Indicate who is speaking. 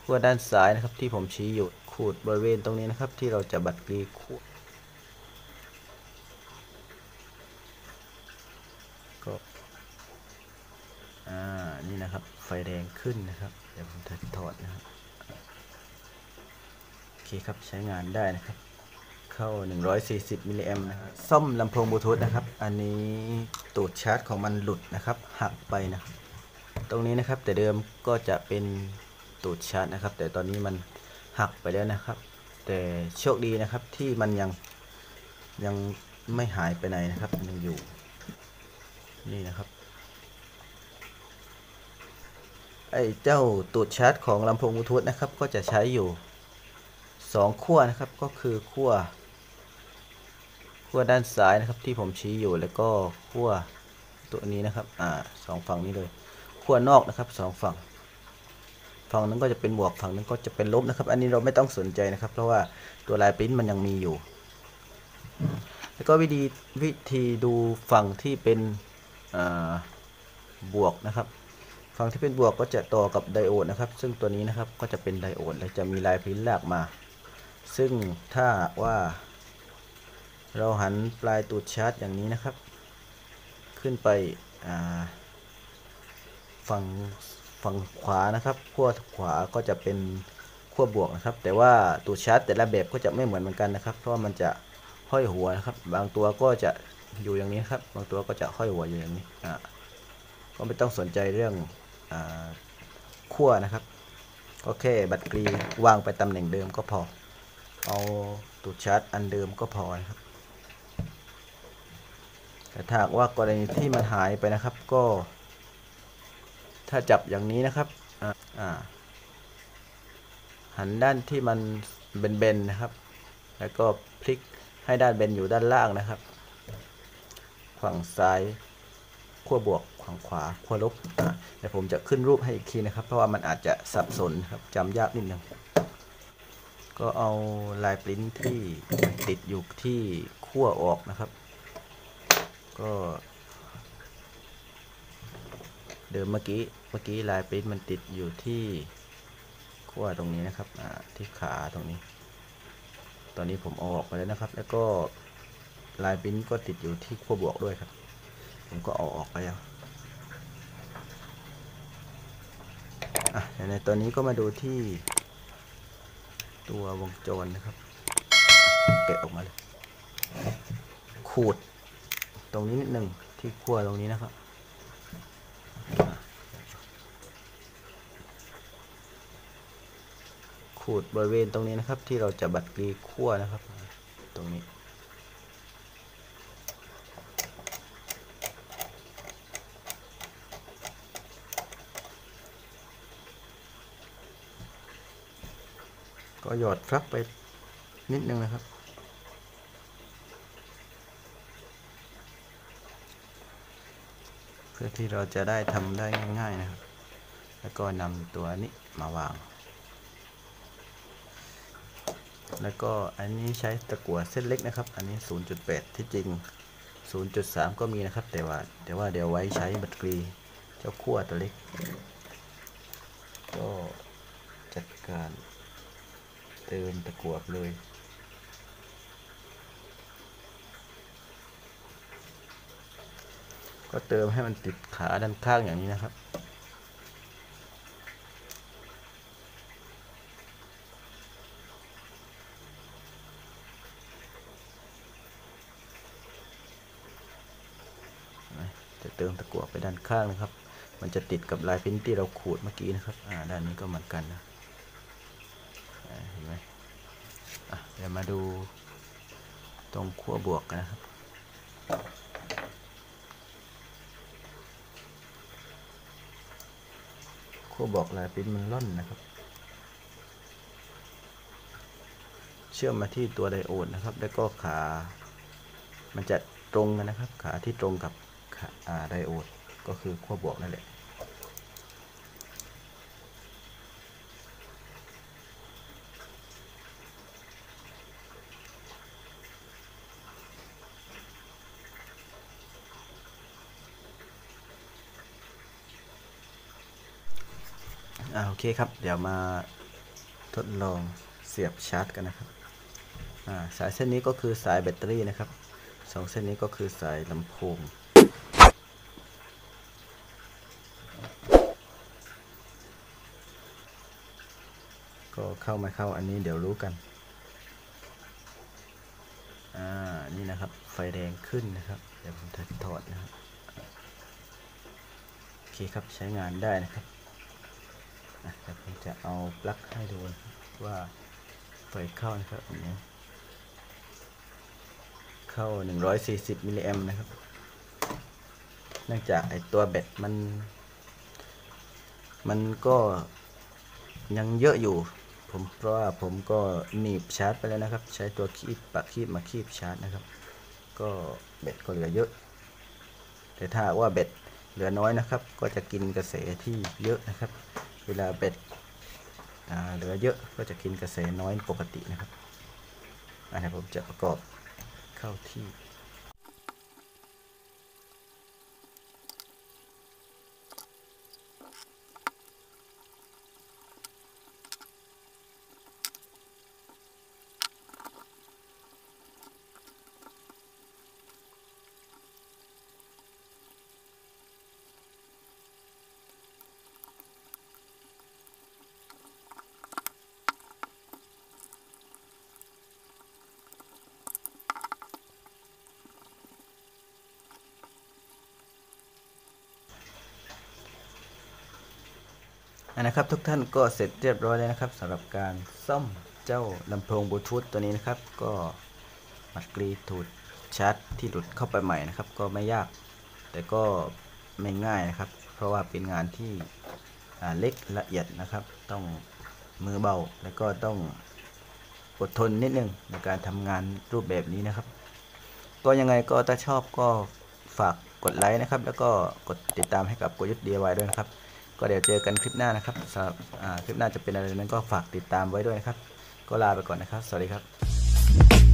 Speaker 1: ขั้วด้านซ้ายนะครับที่ผมชี้อยู่ขูดบริเวณตรงนี้นะครับที่เราจะบัดกรีขั้วก็นี่นะครับไฟแดงขึ้นนะครับเดี๋ยวผมจะถอดนะครับโอเคครับใช้งานได้นะครับเข้า140มิลลิแอมป์นะครับซ่อมลำโพงบลูทูธนะครับอันนี้ตูดชาร์จของมันหลุดนะครับหักไปนะครับตรงนี้นะครับแต่เดิมก็จะเป็นตูดชาร์จนะครับแต่ตอนนี้มันหักไปแล้วนะครับแต่โชคดีนะครับที่มันยังไม่หายไปไหนนะครับยังอยู่นี่นะครับไอ้เจ้าตูดชาร์จของลำโพงบลูทูธนะครับก็จะใช้อยู่2ขั้วนะครับก็คือขั้วด้านซ้ายนะครับที่ผมชี้อยู่แล้วก็ขั้วตัวนี้นะครับสองฝั่งนี้เลยขั้วนอกนะครับ2 ฝั่งนั้นก็จะเป็นบวกฝั่งนั้นก็จะเป็นลบนะครับอันนี้เราไม่ต้องสนใจนะครับเพราะว่าตัวลายปริ้นมันยังมีอยู่แล้วก็วิธีดูฝั่งที่เป็นบวกนะครับฝั่งที่เป็นบวกก็จะต่อกับไดโอดนะครับซึ่งตัวนี้นะครับก็จะเป็นไดโอดและจะมีลายปริ้นลากมาซึ่งถ้าว่าเราหันปลายตูดชาร์จอย่างนี้นะครับขึ้นไปฝั่งขวานะครับขั้วขวาก็จะเป็นขั้วบวกนะครับแต่ว่าตูดชาร์จแต่ละแบบก็จะไม่เหมือนกันนะครับเพราะมันจะห้อยหัวนะครับบางตัวก็จะอยู่อย่างนี้ครับบางตัวก็จะห้อยหัวอยู่อย่างนี้ก็ไม่ต้องสนใจเรื่องขั้วนะครับก็แค่บัตรกรีวางไปตำแหน่งเดิมก็พอเอาตูดชาร์จอันเดิมก็พอนะครับแต่ถ้าว่ากรณีที่มันหายไปนะครับก็ถ้าจับอย่างนี้นะครับหันด้านที่มันเบนๆนะครับแล้วก็พลิกให้ด้านเบนอยู่ด้านล่างนะครับฝั่งซ้ายขั้วบวกฝั่งขวาขั้วลบเดี๋ยวผมจะขึ้นรูปให้อีกทีนะครับเพราะว่ามันอาจจะสับสนครับจำยากนิดนึงก็เอาลายปริ้นที่ติดอยู่ที่ขั้วออกนะครับก็เดิมเมื่อกี้ลายปริ้นมันติดอยู่ที่ขั้วตรงนี้นะครับที่ขาตรงนี้ตอนนี้ผมเอาออกมาแล้วนะครับแล้วก็ลายปริ้นก็ติดอยู่ที่ขั้วบวกด้วยครับผมก็เอาออกไปแล้วในตอนนี้ก็มาดูที่ตัววงจรนะครับแกะออกมาเลยขูดตรงนี้นิดหนึ่งที่ขั้วตรงนี้นะครับขูดบริเวณตรงนี้นะครับที่เราจะบัดกรีขั้วนะครับตรงนี้ก็หยอดฟลักไปนิดนึงนะครับเพื่อที่เราจะได้ทำได้ง่ายๆนะครับแล้วก็นำตัวนี้มาวางแล้วก็อันนี้ใช้ตะกั่วเส้นเล็กนะครับอันนี้ 0.8 ที่จริง 0.3 ก็มีนะครับแต่ว่าเดี๋ยวไว้ใช้บัตรกรีเจ้าขั้วตัวเล็กก็จัดการเติมตะกั่วเลยก็เติมให้มันติดขาด้านข้างอย่างนี้นะครับจะเติมตะกั่วไปด้านข้างนะครับมันจะติดกับลายพิมพ์ที่เราขูดเมื่อกี้นะครับด้านนี้ก็เหมือนกันนะเห็นไหมเดี๋ยวมาดูตรงขั้วบวกกันนะครับขั้วบวกลายพิมพ์มันล่อนนะครับเชื่อมมาที่ตัวไดโอดนะครับแล้วก็ขามันจะตรงกันนะครับขาที่ตรงกับไดโอดก็คือขั้วบวกนั่นแหละโอเคครับเดี๋ยวมาทดลองเสียบชาร์จกันนะครับสายเส้นนี้ก็คือสายแบตเตอรี่นะครับ2 เส้นนี้ก็คือสายลำโพงก็เข้าไม่เข้าอันนี้เดี๋ยวรู้กันนี่นะครับไฟแดงขึ้นนะครับเดี๋ยวผมจะถอดนะครับโอเคครับใช้งานได้นะครับเดี๋ยวผมจะเอาปลั๊กให้ดูว่าไฟเข้านะครับนี้เข้า140มิลลิแอมป์นะครับเนื่องจากไอตัวแบตมันก็ยังเยอะอยู่เพราะว่าผมก็หนีบชาร์จไปแล้วนะครับใช้ตัวปากคีบมาคีบชาร์จนะครับก็แบตก็เหลือเยอะแต่ถ้าว่าแบตเหลือน้อยนะครับก็จะกินกระแสที่เยอะนะครับเวลาแบตเหลือเยอะก็จะกินกระแสน้อยปกตินะครับอันนี้ผมจะประกอบเข้าที่นะครับทุกท่านก็เสร็จเรียบร้อยแล้วนะครับสำหรับการซ่อมเจ้าลำโพงบลูทูธตัวนี้นะครับก็มัดกรีถูดชาร์จที่หลุดเข้าไปใหม่นะครับก็ไม่ยากแต่ก็ไม่ง่ายนะครับเพราะว่าเป็นงานที่เล็กละเอียดนะครับต้องมือเบาแล้วก็ต้องอดทนนิดนึงในการทำงานรูปแบบนี้นะครับก็ยังไงก็ถ้าชอบก็ฝากกดไลค์นะครับแล้วก็กดติดตามให้กับโกยุทธ DIY ด้วยนะครับก็เดี๋ยวเจอกันคลิปหน้านะครับสำหรับคลิปหน้าจะเป็นอะไรนั้นก็ฝากติดตามไว้ด้วยนะครับก็ลาไปก่อนนะครับสวัสดีครับ